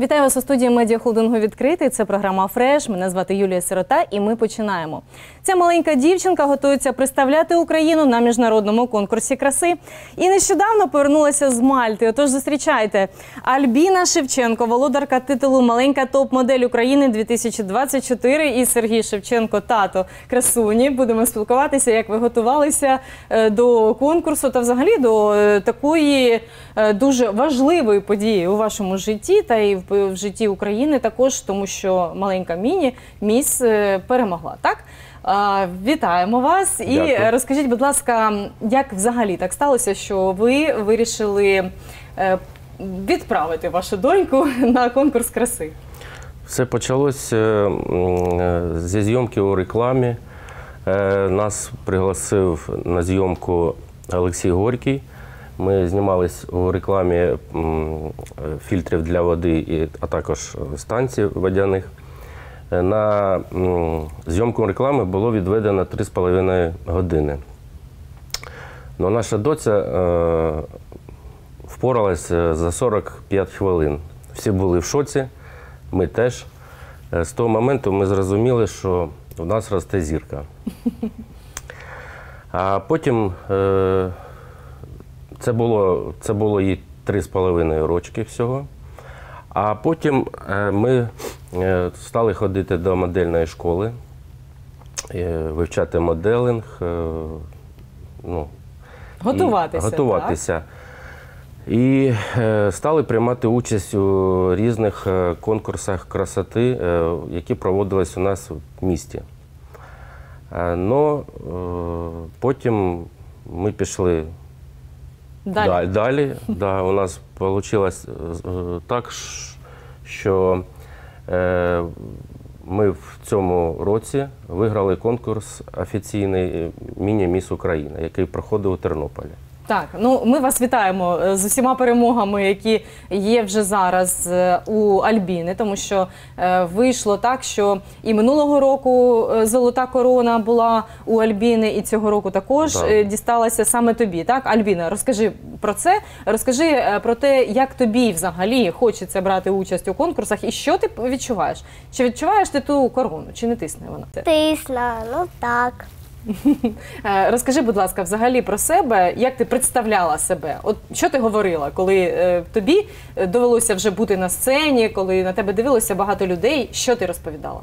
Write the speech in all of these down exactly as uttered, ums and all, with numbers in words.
Вітаю вас у студії медіахолдингу «Відкритий». Це програма «Фреш». Мене звати Юлія Сирота і ми починаємо. Ця маленька дівчинка готується представляти Україну на міжнародному конкурсі краси. І нещодавно повернулася з Мальти. Отож, зустрічайте. Альбіна Шевченко, володарка титулу «Маленька топ-модель України дві тисячі двадцять чотири» і Сергій Шевченко, тато красуні. Будемо спілкуватися, як ви готувалися до конкурсу та взагалі до такої дуже важливої події у вашому житті та і в житті України також, тому що маленька Міні, міс, перемогла, так? Вітаємо вас. Дякую. І розкажіть, будь ласка, як взагалі так сталося, що ви вирішили відправити вашу доньку на конкурс краси? Все почалося зі зйомки у рекламі. Нас пригласив на зйомку Олексій Горький. Ми знімались у рекламі фільтрів для води, а також станцій водяних. На зйомку реклами було відведено три з половиною години. Но наша доця впоралася за сорок п'ять хвилин. Всі були в шоці, ми теж. З того моменту ми зрозуміли, що в нас росте зірка. А потім це було, це було їй три з половиною рочки всього. А потім ми стали ходити до модельної школи, вивчати моделинг, ну, готуватися. І, готуватися. І стали приймати участь у різних конкурсах красоти, які проводились у нас в місті. Но потім ми пішли Далі. Далі, да, у нас вийшло так, що е, ми в цьому році виграли конкурс офіційний «Міні-міс Україна», який проходив у Тернополі. Так, ну ми вас вітаємо з усіма перемогами, які є вже зараз у Альбіни, тому що е, вийшло так, що і минулого року золота корона була у Альбіни, і цього року також да. дісталася саме тобі. Так, Альбіна, розкажи про це, розкажи про те, як тобі взагалі хочеться брати участь у конкурсах і що ти відчуваєш? Чи відчуваєш ти ту корону, чи не тисне вона? Тисне, ну так. Розкажи, будь ласка, взагалі про себе, як ти представляла себе? От що ти говорила, коли е, тобі довелося вже бути на сцені, коли на тебе дивилося багато людей, що ти розповідала?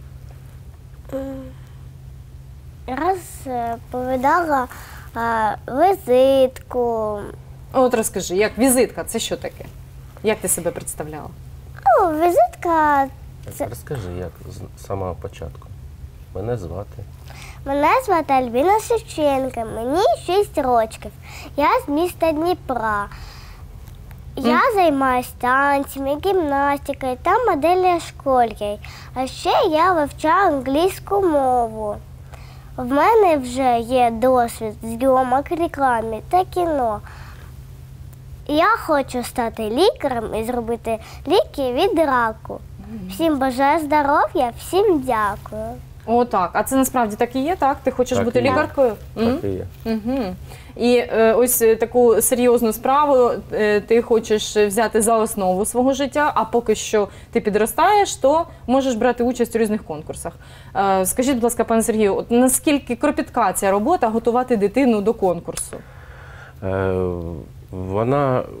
Розповідала е, візитку. От розкажи, як візитка, це що таке? Як ти себе представляла? О, візитка... Це... Розкажи, як з самого початку. Мене звати? Мене звати Альбіна Шевченко, мені шість років. Я з міста Дніпра. Я mm. займаюся танцями, гімнастикою та моделлю школою. А ще я вивчаю англійську мову. В мене вже є досвід зйомок реклами та кіно. Я хочу стати лікарем і зробити ліки від раку. Всім бажаю здоров'я, всім дякую. О, так. А це насправді так і є, так? Ти хочеш так бути і лікаркою? Так mm? і є. Угу. І е, ось таку серйозну справу е, ти хочеш взяти за основу свого життя, а поки що ти підростаєш, то можеш брати участь у різних конкурсах. Е, скажіть, будь ласка, пане Сергію, от наскільки кропітка ця робота готувати дитину до конкурсу? Е, вона е,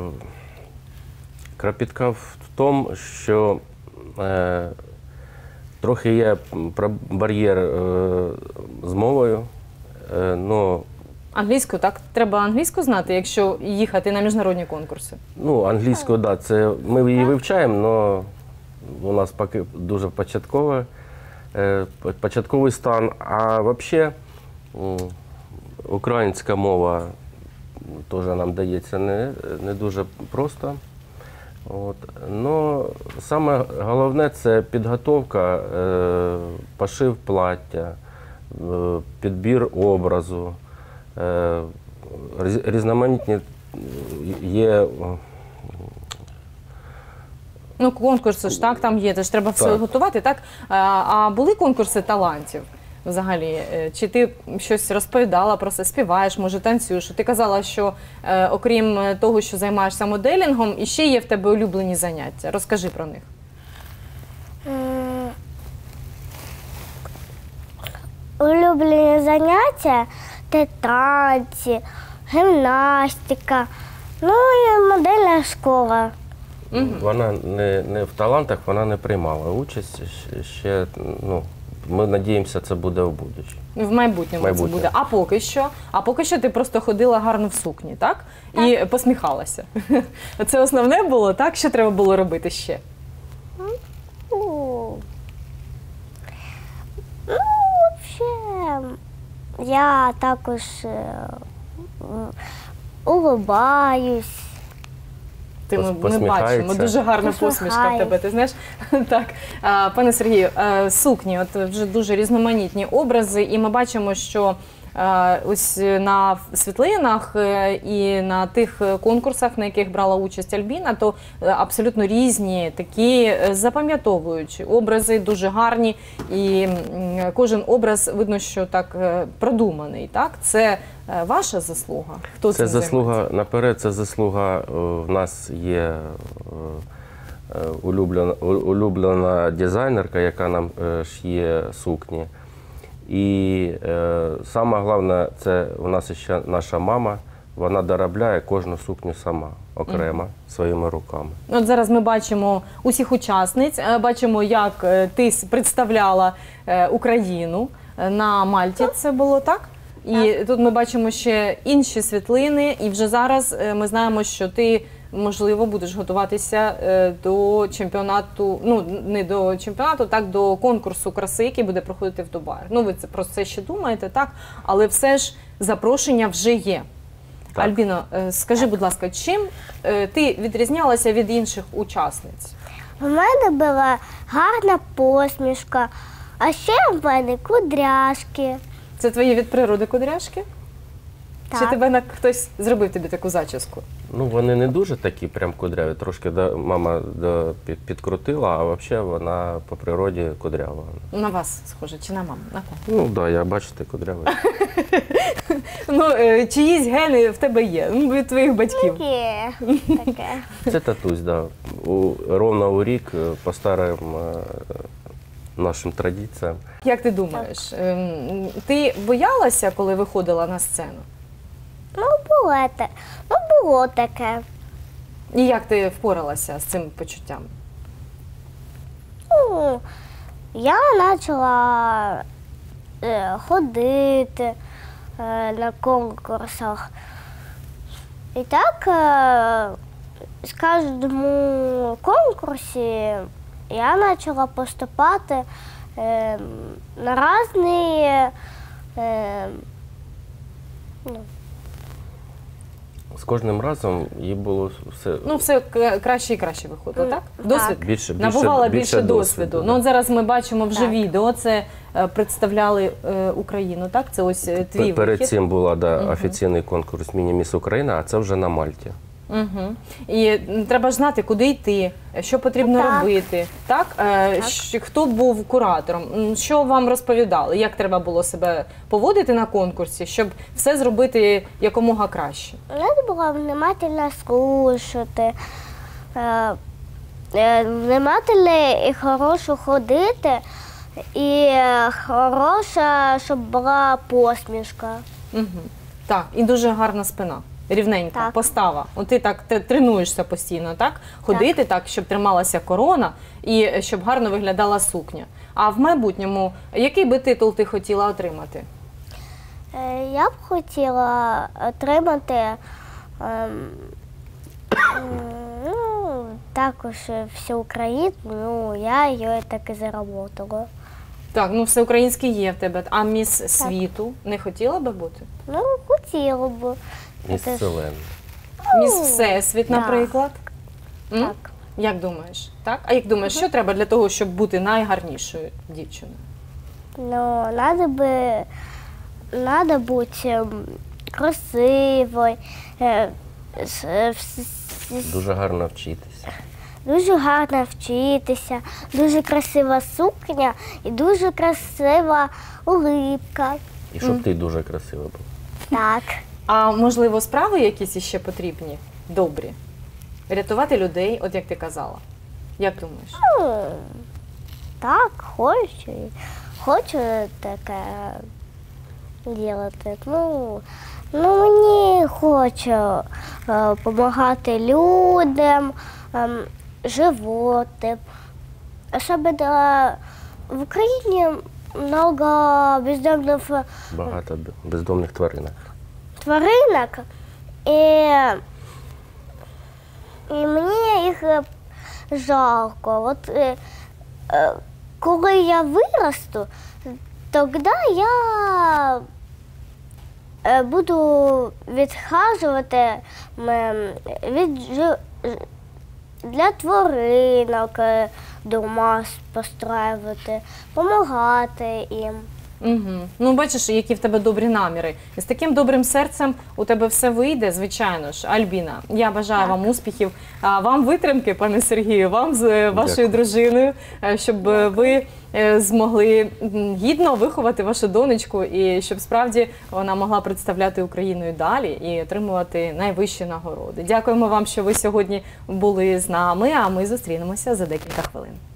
кропітка в тому, що е, трохи є бар'єр е, з мовою, е, но... Англійську, так? Треба англійську знати, якщо їхати на міжнародні конкурси? Ну, англійську, так, да, це ми її вивчаємо, але у нас поки дуже початковий, е, початковий стан. А взагалі, українська мова теж нам дається не, не дуже просто. От. Но саме головне – це підготовка, е, пошив плаття, е, підбір образу, е, різноманітні є. Ну, конкурси ж так там є, це ж треба все так. готувати, так? А, а були конкурси талантів? взагалі? Е, Чи ти щось розповідала про це, співаєш, може танцюєш? Ти казала, що е, окрім того, що займаєшся моделінгом, іще є в тебе улюблені заняття. Розкажи про них. М, Улюблені заняття це танці, гімнастика, ну і модельна школа. Вона не, не в талантах, вона не приймала участь. Ще- Ще, ну, ми надіємося, це буде в будущому. В майбутньому Майбутнє. це буде. А поки що? А поки що ти просто ходила гарно в сукні, так? І посміхалася. Це основне було, так? Що треба було робити ще? Ну, ну, взагалі, я також е, м, улыбаюсь. Ти ми, Пос- ми посміхається. бачимо, дуже гарна посмішка в тебе, ти знаєш? Так, а, пане Сергію, е, сукні, от вже дуже різноманітні образи, і ми бачимо, що е, ось на світлинах е, і на тих конкурсах, на яких брала участь Альбіна, то е, абсолютно різні такі е, запам'ятовуючі образи, дуже гарні, і м, кожен образ видно, що так е, продуманий. Так, це е, ваша заслуга? Хто Це цим заслуга займається? наперед, це заслуга. е, В нас є е, е, улюблена, у- улюблена дизайнерка, яка нам е, шиє сукні. І е, саме головне, це у нас ще наша мама. Вона доробляє кожну сукню сама, окремо, своїми руками. От зараз ми бачимо усіх учасниць, е, бачимо, як е, ти с- представляла е, Україну е, на Мальті. Це було так? І тут ми бачимо ще інші світлини, і вже зараз е, ми знаємо, що ти, можливо, будеш готуватися е, до чемпіонату, ну не до чемпіонату, так до конкурсу краси, який буде проходити в Дубаї. Ну ви це про це ще думаєте, так? Але все ж запрошення вже є. Так. Альбіно, е, скажи, будь ласка, чим е, ти відрізнялася від інших учасниць? У мене була гарна посмішка, а ще в мене кудряшки. Це твої від природи кудряшки? Чи Так. тебе на хтось зробив тобі таку зачіску? Ну, вони не дуже такі прям кудряві, трошки да, мама да, під, підкрутила, а взагалі вона по природі кудрява. На вас схоже, чи на маму? На кого? Ну так, да, я бачите, кудрявий. Ну, е, чиїсь гени в тебе є, ну, від твоїх батьків. Таке. Таке. Це татусь, да. У, ровно у рік е, по старим е, нашим традиціям. Як ти думаєш, ем, ти боялася, коли виходила на сцену? Ну, було те. Ну, було таке. І як ти впоралася з цим почуттям? Ну, я почала е, ходити е, на конкурсах. І так, е, з кожному конкурсі я почала поступати е, на різні е, ну, З кожним разом їй було все. Ну, все к- краще і краще виходило, так? Так. Досвід? Більше- більше- Набувала більше, більше досвіду. досвіду, Ну, да. от зараз ми бачимо вже Так. відео, це е, представляли е, Україну, так? Це ось е, твій Перед вихід. цим була да, офіційний конкурс «Міні-міс Україна», а це вже на Мальті. Угу. І м, треба ж знати, куди йти, що потрібно Так. робити. Так? Е, щ- Хто був куратором, М, що вам розповідали, як треба було себе поводити на конкурсі, щоб все зробити якомога краще? Треба було внимательно слушати, е, е, внимательно і хорошо ходити, і е, хороша, щоб була посмішка. Угу. Так, і дуже гарна спина. Рівненька, Так. постава. От ти так те- тренуєшся постійно, так? Ходити так, щоб трималася корона і е, щоб гарно виглядала сукня. А в майбутньому, який би титул ти хотіла отримати? Е, Я б хотіла отримати ем, м, ну, також всю Україну, ну, я її так і заработала. Так, ну всеукраїнський є в тебе. А міс світу не хотіла би бути? Ну, хотіла б. Міс Це ж- Селен. Міс Всесвіт, да. наприклад? М? Так. Як думаєш? Так? А як думаєш, що треба для того, щоб бути найгарнішою дівчиною? Ну, надо бы, надо быть эм, красивой, э, с- э, с- с- Дуже гарно вчитися. дуже гарно вчитися, дуже красива сукня і дуже красива улипка. І щоб ти дуже красива була. Так. А можливо, справи якісь іще потрібні, добрі? Рятувати людей, от як ти казала. Як думаєш? Ну, так, хочу. Хочу таке робити. Ну, ну мені хочу допомагати людям, ем, животним. Особливо в Україні много бездомних Багато б- бездомних тваринок. тваринок, і, і мені їх е, жалко. От, е, е, коли я виросту, тоді я е, буду відхажувати м, від, жи- ж- для тваринок, е, дома постраювати, допомагати їм. Угу. Ну, бачиш, які в тебе добрі наміри. І з таким добрим серцем у тебе все вийде, звичайно ж. Альбіна, я бажаю вам успіхів, а вам витримки, пане Сергію, вам з е, вашою Дякую. дружиною, е, щоб е, ви е, змогли м, гідно виховати вашу донечку і щоб справді вона могла представляти Україну і далі і отримувати найвищі нагороди. Дякуємо вам, що ви сьогодні були з нами, а ми зустрінемося за декілька хвилин.